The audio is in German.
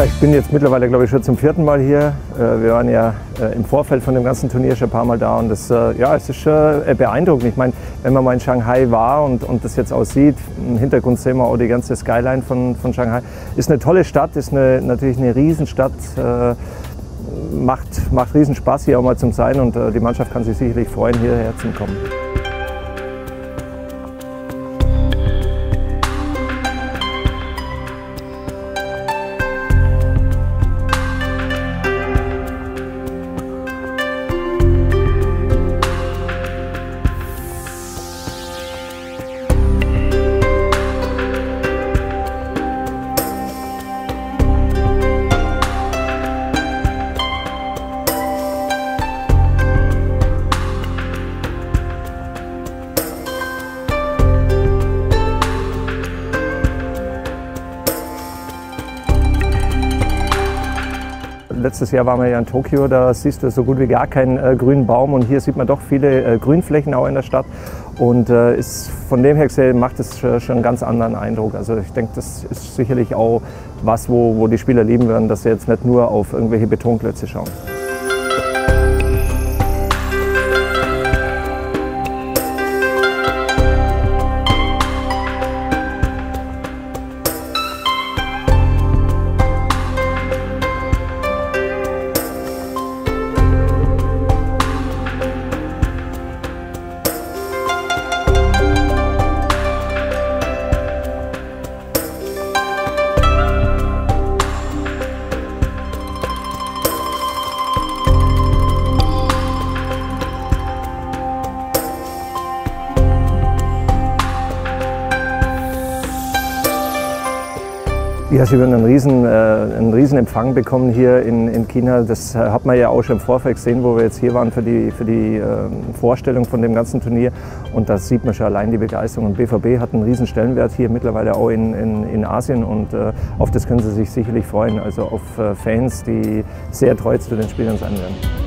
Ja, ich bin jetzt mittlerweile, glaube ich, schon zum 4. Mal hier. Wir waren ja im Vorfeld von dem ganzen Turnier schon ein paar Mal da und das, ja, es ist schon beeindruckend. Ich meine, wenn man mal in Shanghai war und das jetzt aussieht, im Hintergrund sehen wir auch die ganze Skyline von Shanghai. Ist eine tolle Stadt, ist natürlich eine Riesenstadt, macht riesen Spaß hier auch mal zum Sein und die Mannschaft kann sich sicherlich freuen, hierher zu kommen. Letztes Jahr waren wir ja in Tokio, da siehst du so gut wie gar keinen grünen Baum und hier sieht man doch viele Grünflächen auch in der Stadt und ist von dem her gesehen macht es schon einen ganz anderen Eindruck. Also ich denke, das ist sicherlich auch was, wo die Spieler lieben werden, dass sie jetzt nicht nur auf irgendwelche Betonklötze schauen. Ja, sie werden einen riesen Empfang bekommen hier in China. Das hat man ja auch schon im Vorfeld gesehen, wo wir jetzt hier waren für die Vorstellung von dem ganzen Turnier. Und da sieht man schon allein die Begeisterung. Und BVB hat einen riesen Stellenwert hier mittlerweile auch in Asien und auf das können sie sich sicherlich freuen. Also auf Fans, die sehr treu zu den Spielern sein werden.